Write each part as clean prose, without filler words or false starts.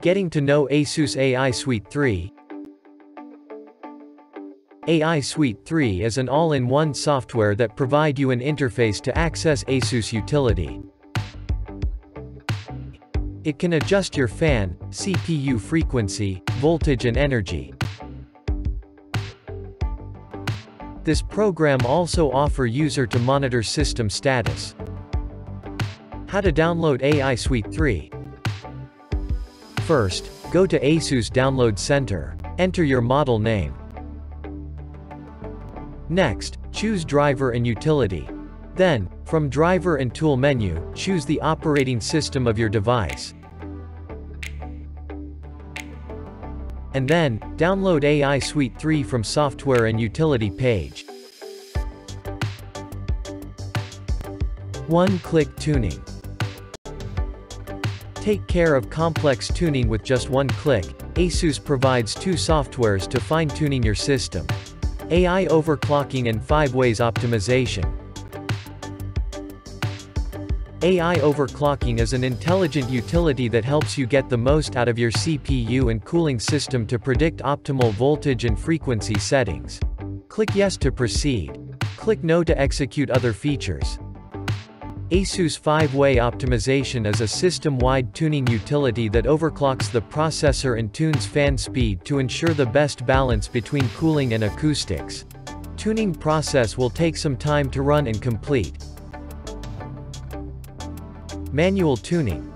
Getting to know ASUS AI Suite 3. AI Suite 3 is an all-in-one software that provides you an interface to access ASUS utility. It can adjust your fan, CPU frequency, voltage and energy. This program also offers user to monitor system status. How to download AI Suite 3. First, go to ASUS Download Center. Enter your model name. Next, choose Driver and Utility. Then, from Driver and Tool menu, choose the operating system of your device. And then, download AI Suite 3 from Software and Utility page. One-click tuning. Take care of complex tuning with just one click. ASUS provides two softwares to fine-tuning your system. AI Overclocking and 5-ways optimization. AI Overclocking is an intelligent utility that helps you get the most out of your CPU and cooling system to predict optimal voltage and frequency settings. Click Yes to proceed. Click No to execute other features. ASUS 5-way optimization is a system-wide tuning utility that overclocks the processor and tunes fan speed to ensure the best balance between cooling and acoustics. Tuning process will take some time to run and complete. Manual tuning.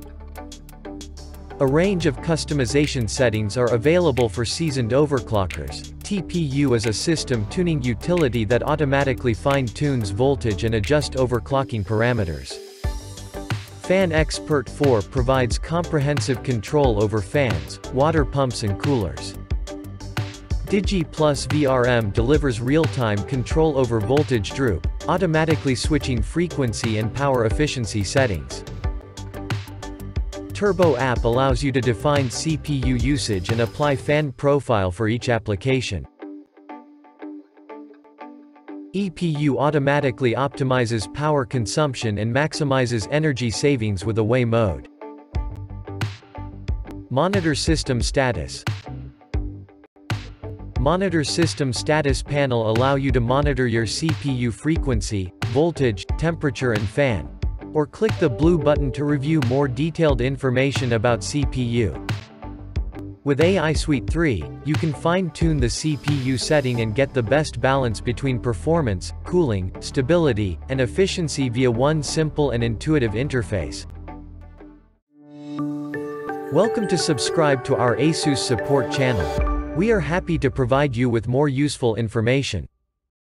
A range of customization settings are available for seasoned overclockers. TPU is a system tuning utility that automatically fine-tunes voltage and adjusts overclocking parameters. Fan Xpert 4 provides comprehensive control over fans, water pumps and coolers. DIGI+VRM delivers real-time control over voltage droop, automatically switching frequency and power efficiency settings. Turbo app allows you to define CPU usage and apply fan profile for each application. EPU automatically optimizes power consumption and maximizes energy savings with away mode. Monitor system status. Monitor system status panel allow you to monitor your CPU frequency, voltage, temperature and fan. Or click the blue button to review more detailed information about CPU. With AI Suite 3, you can fine-tune the CPU setting and get the best balance between performance, cooling, stability, and efficiency via one simple and intuitive interface. Welcome to subscribe to our ASUS support channel. We are happy to provide you with more useful information.